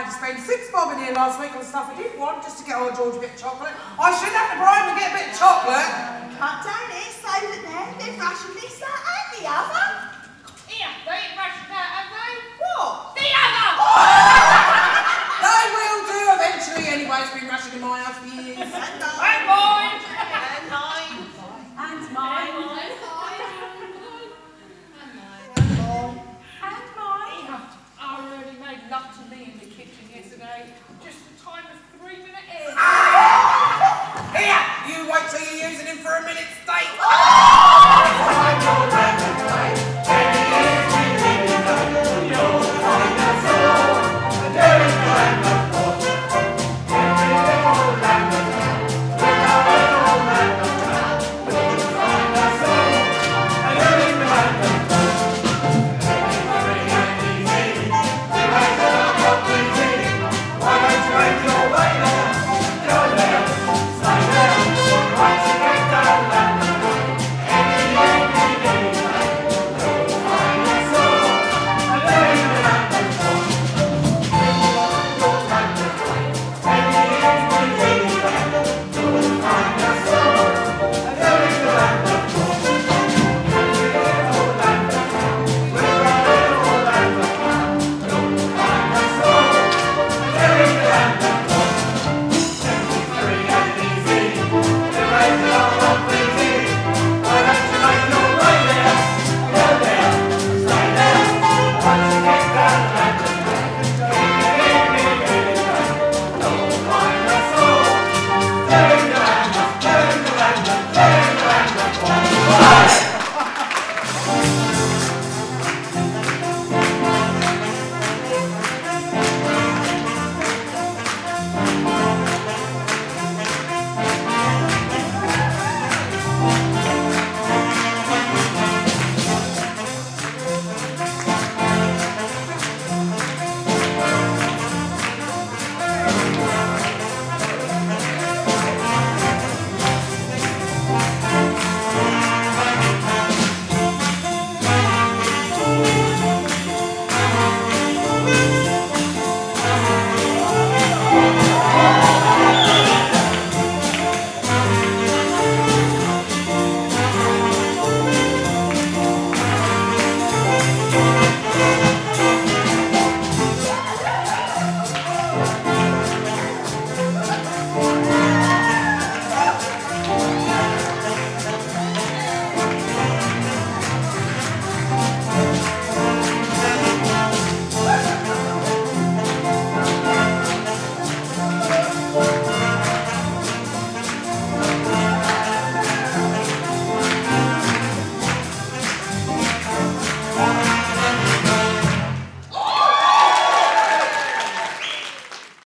mind to spend £6 in here last week on stuff I didn't want just to get old George a bit of chocolate. I shouldn't have to bribe and get a bit of chocolate. Cut down here, save it there. They've rationed this, that and the other.